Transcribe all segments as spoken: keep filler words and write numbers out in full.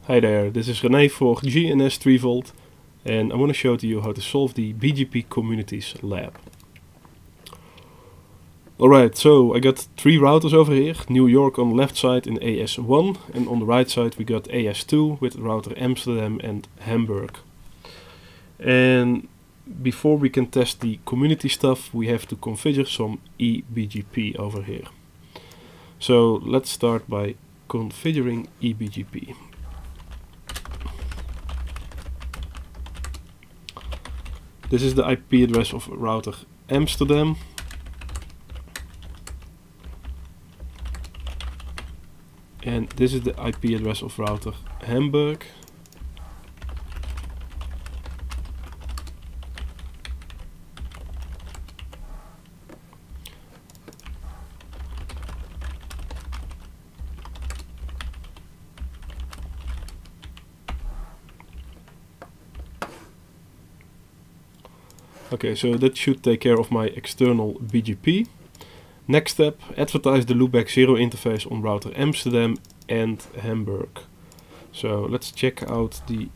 Hi there, this is René for G N S three volt and I want to show to you how to solve the B G P Communities lab. Alright, so I got three routers over here, New York on the left side in A S one and on the right side we got A S two with router Amsterdam and Hamburg. And before we can test the community stuff we have to configure some E B G P over here. So let's start by configuring E B G P. This is the I P address of router Amsterdam. And this is the I P address of router Hamburg. Okay, so that should take care of my external B G P. Next step, advertise the loopback zero interface on router Amsterdam and Hamburg. So let's check out the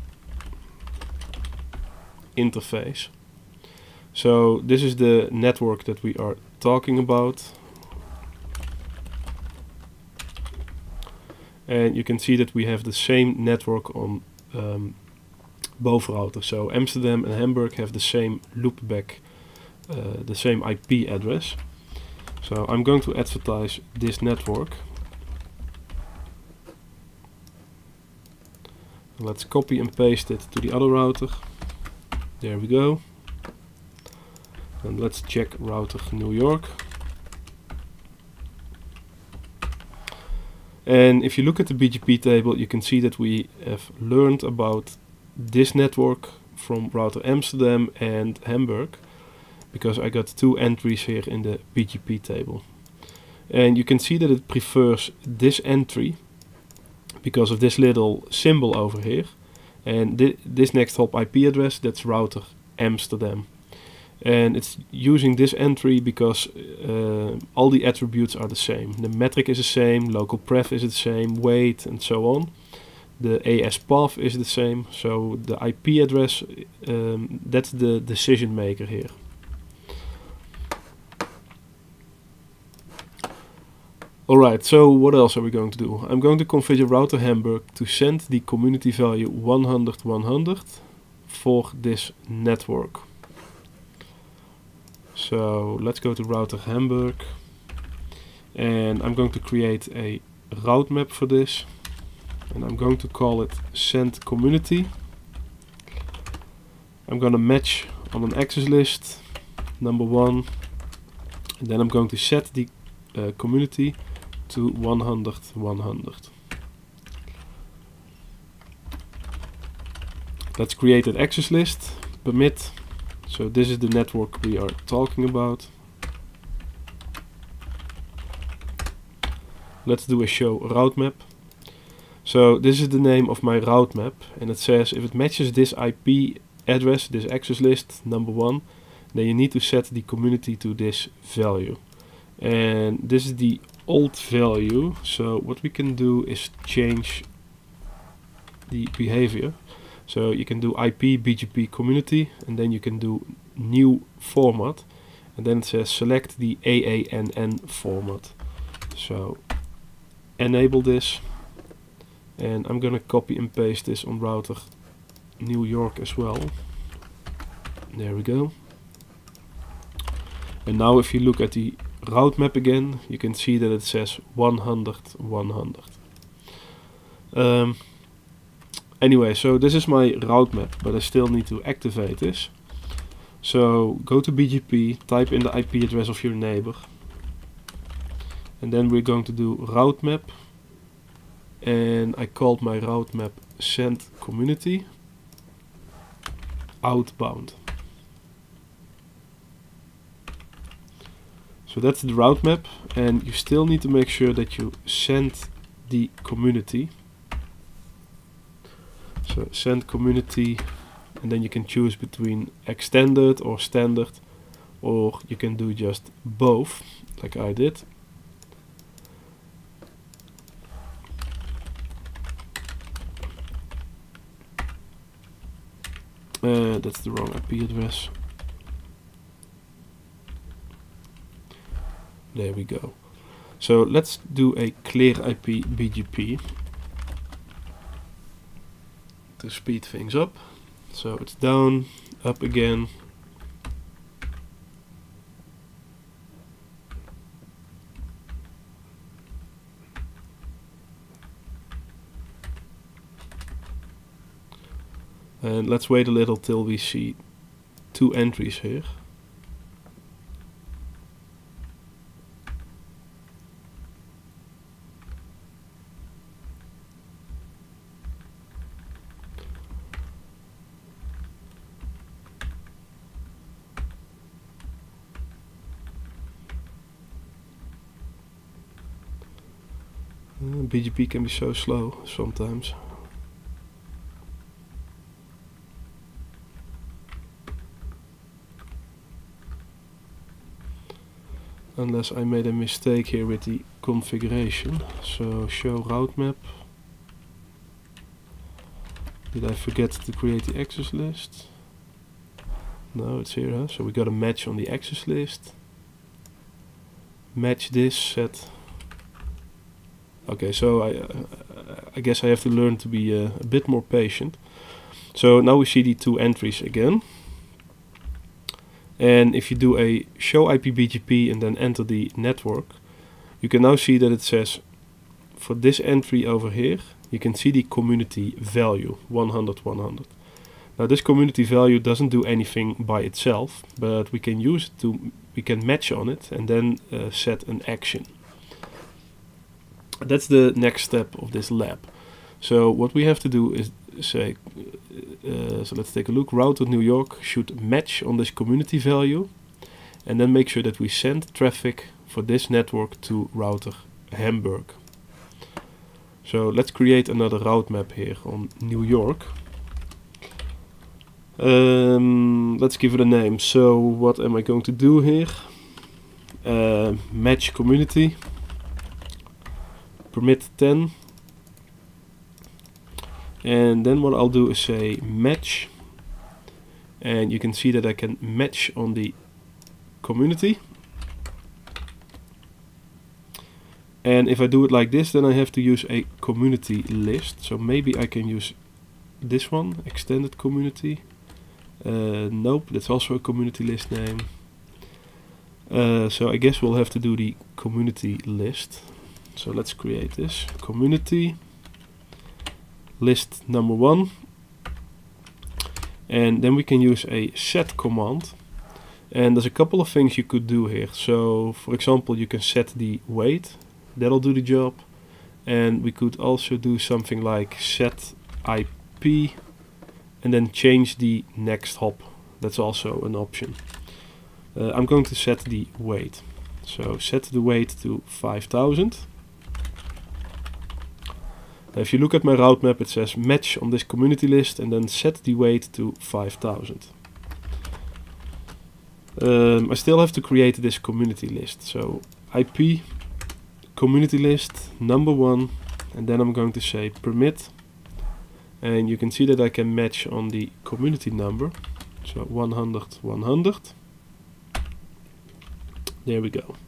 interface. So this is the network that we are talking about. And you can see that we have the same network on um, both routers. So Amsterdam and Hamburg have the same loopback, uh, the same I P address. So I'm going to advertise this network. Let's copy and paste it to the other router. There we go. And let's check router New York. And if you look at the B G P table, you can see that we have learned about this network from router Amsterdam and Hamburg, because I got two entries here in the B G P table. And you can see that it prefers this entry because of this little symbol over here. And thi this next hop I P address, that's router Amsterdam. And it's using this entry because uh, all the attributes are the same. The metric is the same, local pref is the same, weight and so on. The A S path is the same, so the I P address, um, that's the decision maker here. Alright, so what else are we going to do? I'm going to configure router Hamburg to send the community value one hundred one hundred for this network. So let's go to router Hamburg and I'm going to create a route map for this. And I'm going to call it send community. I'm going to match on an access list number one, and then I'm going to set the uh, community to one hundred one hundred. Let's create an access list, permit. So this is the network we are talking about. Let's do a show route map. So this is the name of my route map, and it says if it matches this I P address, this access list number one, then you need to set the community to this value. And this is the old value, so what we can do is change the behavior. So you can do I P B G P community, and then you can do new format, and then it says select the A A N N format. So enable this. And I'm gonna copy and paste this on router New York as well. There we go. And now if you look at the route map again, you can see that it says one hundred one hundred. Um, anyway, so this is my route map, but I still need to activate this. So go to B G P, type in the I P address of your neighbor. And then we're going to do route map. And I called my route map send community outbound. So that's the route map, and you still need to make sure that you send the community. So send community, and then you can choose between extended or standard, or you can do just both like I did. Uh, that's the wrong I P address. There we go. So let's do a clear I P B G P to speed things up. So it's down, up again. And let's wait a little till we see two entries here. Uh, B G P can be so slow sometimes. Unless I made a mistake here with the configuration. So show route map. Did I forget to create the access list? No, it's here, huh? So we got a match on the access list. Match this set. Okay, so I, uh, I guess I have to learn to be uh, a bit more patient. So now we see the two entries again. And if you do a show I P B G P and then enter the network, you can now see that it says for this entry over here, you can see the community value one hundred one hundred. Now this community value doesn't do anything by itself, but we can use it to, we can match on it and then uh, set an action. That's the next step of this lab. So what we have to do is say, uh, so let's take a look, router New York should match on this community value and then make sure that we send traffic for this network to router Hamburg. So let's create another route map here on New York. Um, let's give it a name. So what am I going to do here? Uh, match community, permit ten. And then what I'll do is say match, and you can see that I can match on the community. And if I do it like this, then I have to use a community list. So maybe I can use this one, extended community. Uh, nope, that's also a community list name. Uh, so I guess we'll have to do the community list. So let's create this community list number one, and then we can use a set command, and there's a couple of things you could do here. So for example, you can set the weight, that'll do the job, and we could also do something like set I P and then change the next hop. That's also an option. uh, I'm going to set the weight, so set the weight to five thousand. If you look at my route map, it says match on this community list and then set the weight to five thousand. Um, I still have to create this community list. So I P community list number one, and then I'm going to say permit, and you can see that I can match on the community number. So one hundred, one hundred. There we go.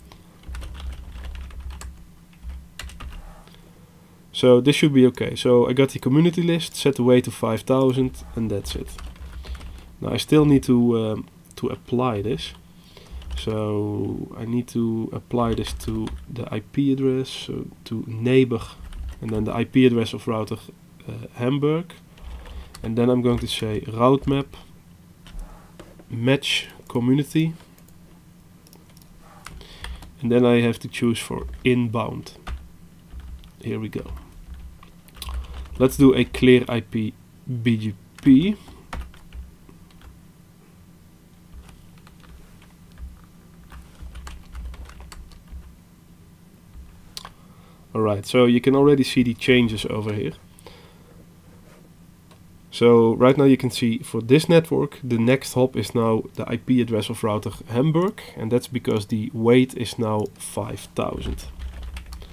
So this should be okay. So I got the community list, set the weight to five thousand, and that's it. Now I still need to um, to apply this. So I need to apply this to the I P address, so to neighbor, and then the I P address of router uh, Hamburg. And then I'm going to say route map match community. And then I have to choose for inbound. Here we go. Let's do a clear I P B G P. Alright, so you can already see the changes over here. So right now you can see for this network, the next hop is now the I P address of router Hamburg, and that's because the weight is now five thousand.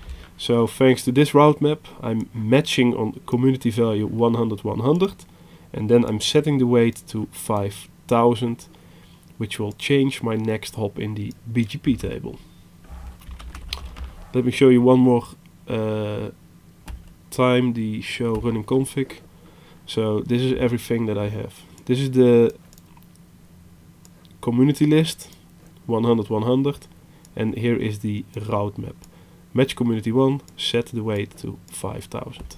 So thanks to this route map, I'm matching on community value one hundred, one hundred, and then I'm setting the weight to five thousand, which will change my next hop in the B G P table. Let me show you one more uh, time the show running config. So this is everything that I have. This is the community list, one hundred one hundred, and here is the route map. Match community one, set the weight to five thousand.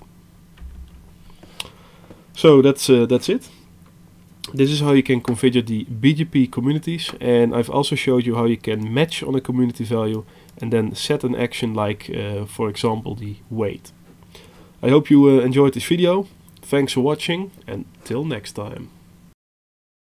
So that's uh, that's it. This is how you can configure the B G P communities, and I've also showed you how you can match on a community value and then set an action like, uh, for example, the weight. I hope you uh, enjoyed this video. Thanks for watching, and till next time.